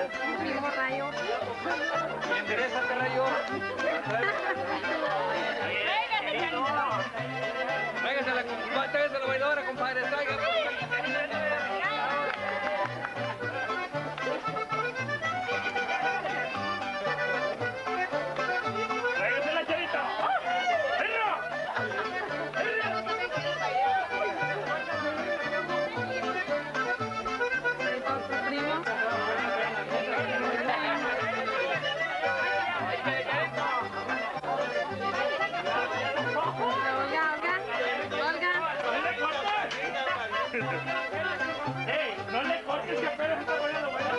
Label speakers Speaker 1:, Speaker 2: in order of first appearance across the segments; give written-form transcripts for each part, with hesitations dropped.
Speaker 1: Primo Rayo.
Speaker 2: Enderezate, Rayo. Tráigase la bailadora, compadre. Tráigase.
Speaker 3: No le cortes que apenas está poniendo bueno.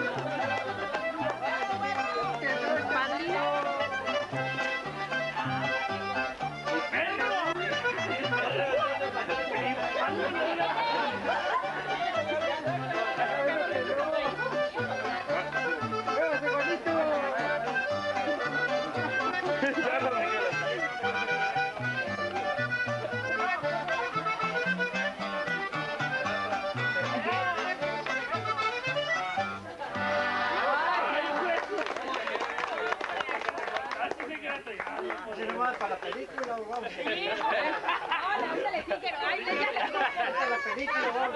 Speaker 4: Para la película, vamos.
Speaker 1: Sí. Hola, úsale sticker. Ay,
Speaker 4: Para la película, vamos.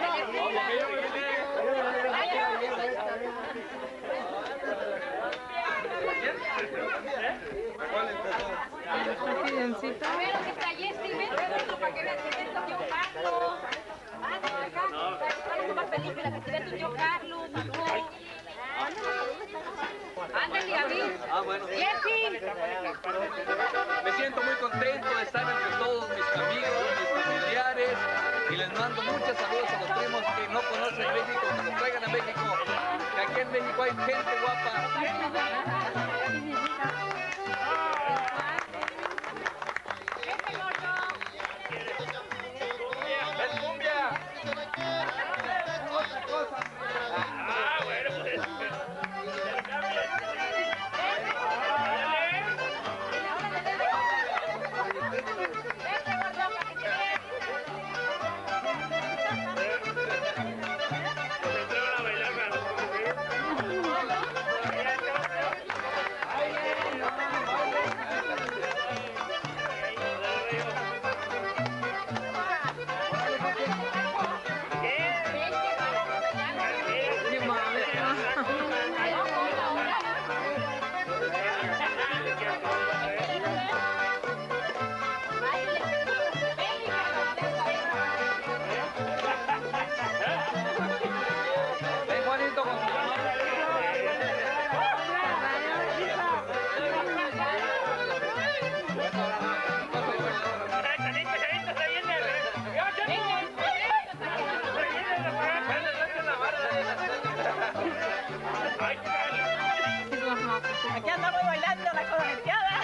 Speaker 1: Pero que está allí, sí, ven, para que veas que ven tu tío Carlos. Vamos a tomar película, que se ve tu tío Carlos, hijo. Ándale, a mí.
Speaker 2: Bueno.
Speaker 1: Jessy.
Speaker 2: Me siento muy contento de estar entre todos mis amigos, mis familiares, y les mando muchos saludos a los primos que no conocen México, que nos traigan a México, que aquí en México hay gente guapa. ¡Es cumbia! ¡Otra cosa!
Speaker 3: Ah, bueno, pues.
Speaker 5: Aquí andamos bailando la comerciada.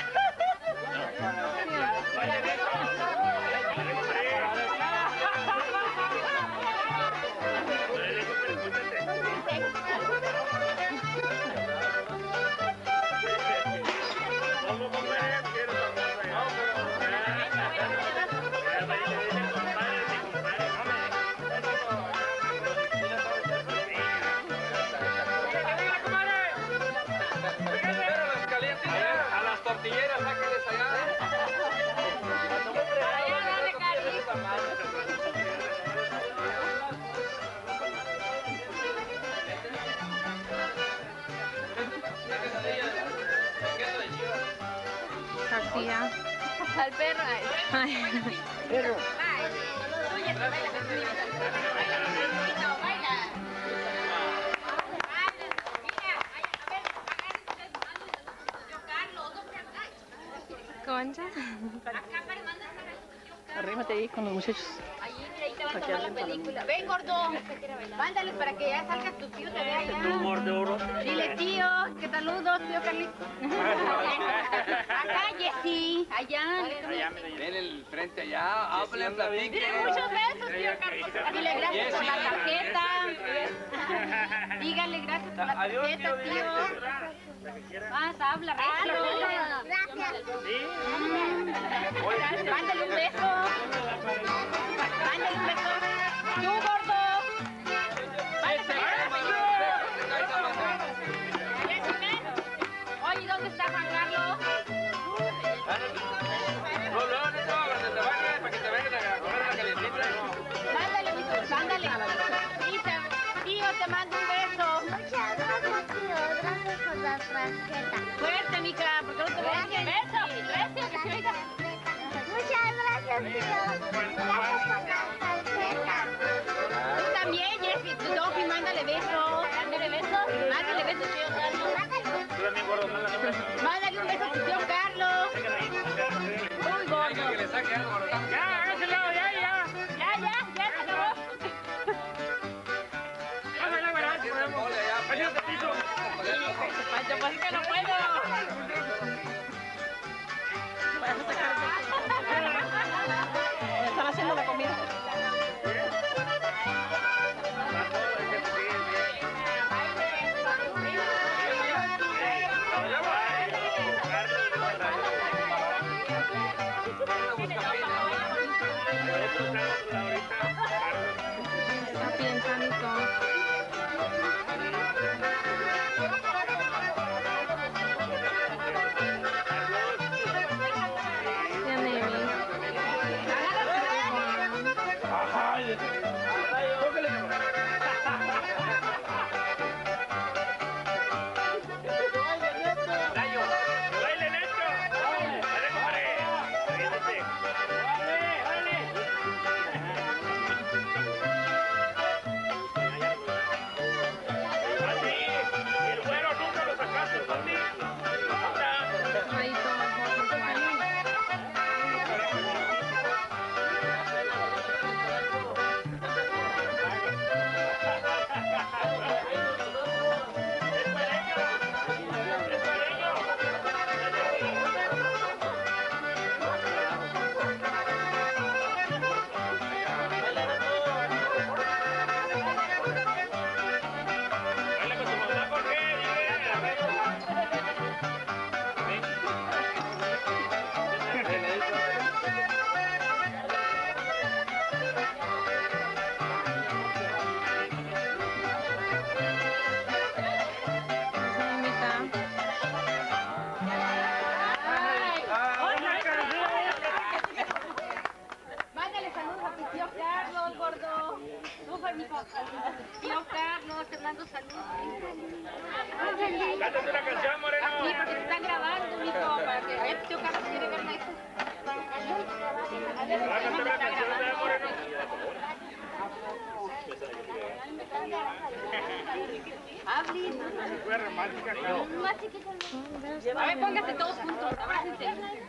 Speaker 2: A las tortilleras, sáquenles allá.
Speaker 1: Tortilla. Al perro.
Speaker 4: Perro.
Speaker 1: Concha.
Speaker 5: Arrímate ahí con los muchachos.
Speaker 1: Ahí te van a tomar la película. Ven, gordo. Mándales para que ya salgas tu tío, te vea allá. Dile, tío, que saludos, tío Carlito. Acá, Jessy. Allá.
Speaker 2: Ven el frente allá, hablen, platiquen.
Speaker 1: Dile muchos besos, tío Carlos. Dile gracias por la tarjeta. Dígale gracias por la tarjeta, tío. Más, habla, regio. Gracias. Mándale un beso. Mándale un beso. Tú, gordo. Mándale un beso. Tú también, Jessy, tu Dofi, mándale besos. Mándale besos. Mándale besos, tío Carlos. Mándale un beso a tu tío Carlos. Muy gordo.
Speaker 2: Que le saque algo.
Speaker 3: Ya, hágase lado, ya.
Speaker 1: Ya, se acabó.
Speaker 3: Hágale, verás, podemos. Adiós, Tito.
Speaker 5: Pancho, pues que no puedo. Vas a sacar. Me están haciendo la comida. Está pensando.
Speaker 3: Baile, Neto. Dale, compadre. Aviéntate. Dale. Así. Y el güero nunca lo sacaste, papi.
Speaker 5: Ahí toma fotos,
Speaker 3: Baila con tu mamá, Jorge.
Speaker 1: Mándale saludos a tu tío Carlos, gordo. Tú, mijo. A tu tío Carlos, te mando saludos.
Speaker 3: Cántate una canción, Moreno.
Speaker 1: Sí, porque te están grabando, mijo, para que vaya tu tío Carlos quiere ver esto.
Speaker 3: Cántate una canción, Moreno.
Speaker 1: Hablen.
Speaker 3: Fue romántica, claro.
Speaker 1: Más chiquito. A ver, pónganse todos juntos, abrácense.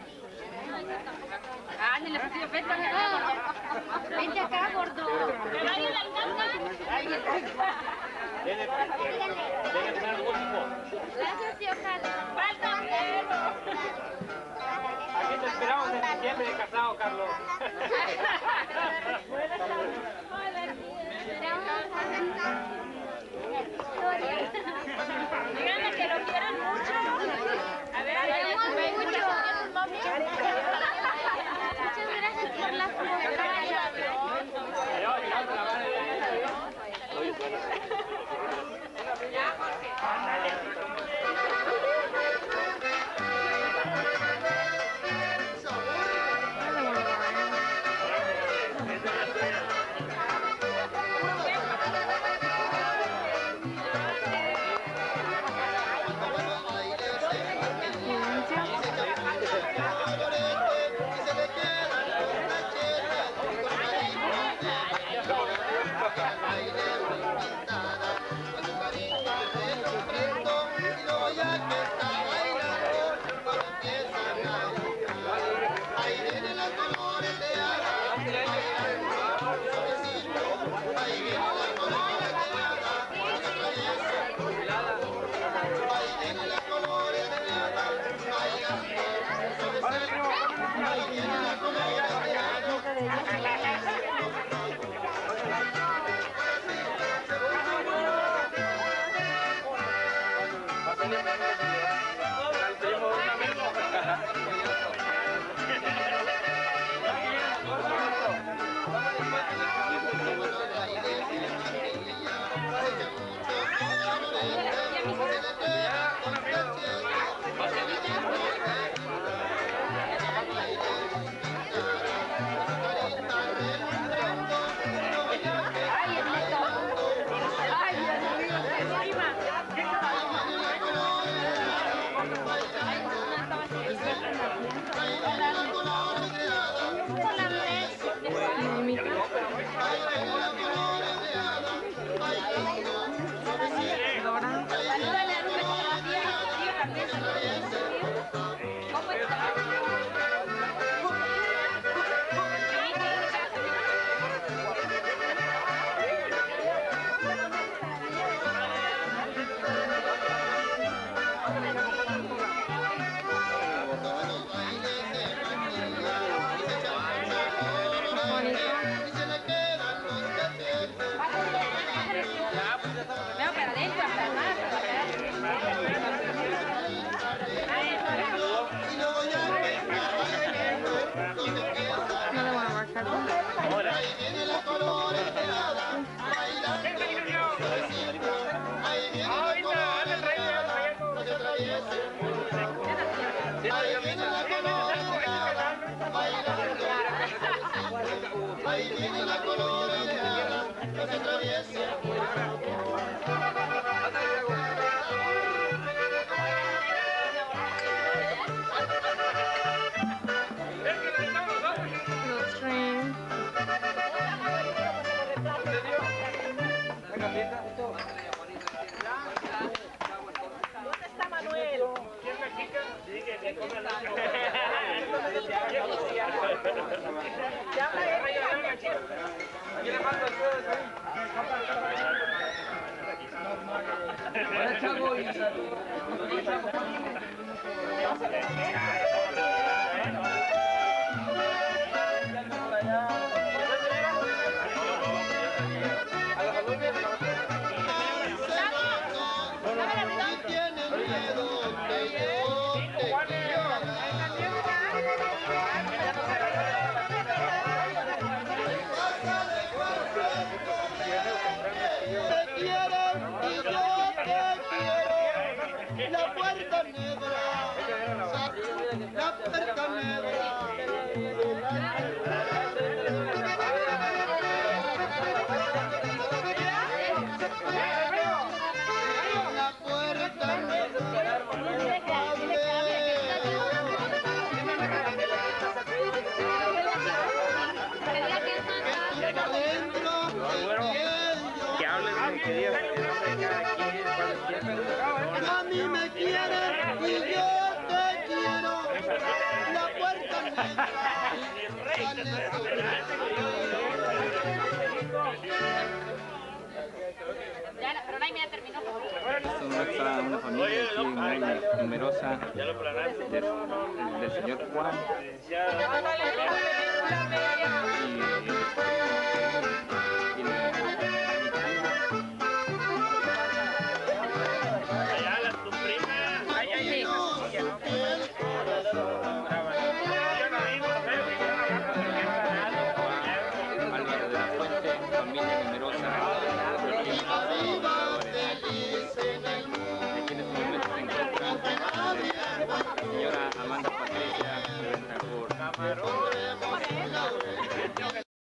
Speaker 1: Ándale, su tío, vente acá, gordo. Vente acá, gordo. ¿Nadie la alcanza? Gracias, tío Carlos. Falta un dedo.
Speaker 3: Aquí te esperamos en diciembre de casado, Carlos.
Speaker 1: Díganle que lo quieren mucho. A ver, mucho. Muchas gracias por la ¿Dónde está Manuel?
Speaker 3: ¿Quién la chica? Sí, que come la
Speaker 2: Aquí le mando el dedo ahí. Hola, chavo, y...
Speaker 6: La puerta negra, la puerta negra. A mí me quieres y yo te quiero. La puerta negra.
Speaker 1: Pero Naime ya terminó.
Speaker 7: Esto muestra una familia aquí muy numerosa del señor Juan Álvaro de la Fuente, familia numerosa de quienes momento se encuentran la señora Amanda Patricia de Bentancur.